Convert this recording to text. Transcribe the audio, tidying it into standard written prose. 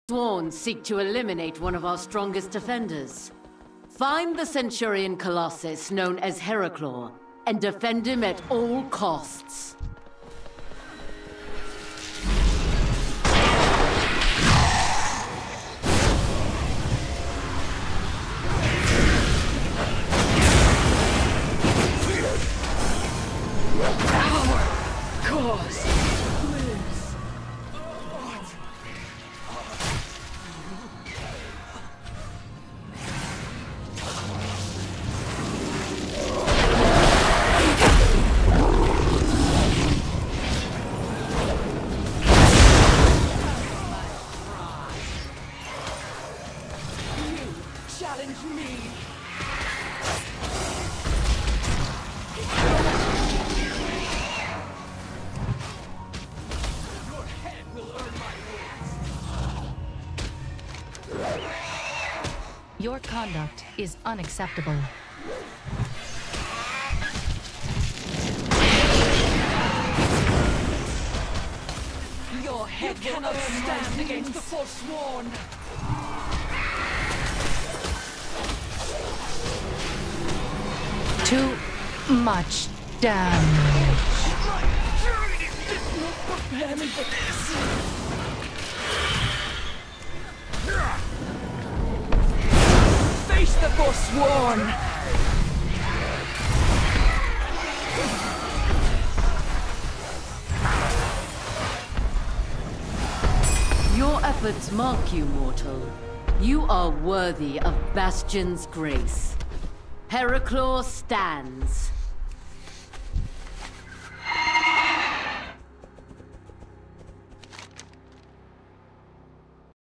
Sworn seek to eliminate one of our strongest defenders. Find the Centurion Colossus known as Heraclaw, and defend him at all costs. Our cause. Challenge me! Your head will earn my words! Your conduct is unacceptable. Your head cannot stand against the Forsworn! Too much damage. Did not prepare me for this! Face the Forsworn! Your efforts mark you, mortal. You are worthy of Bastion's grace. Heraclaw stands.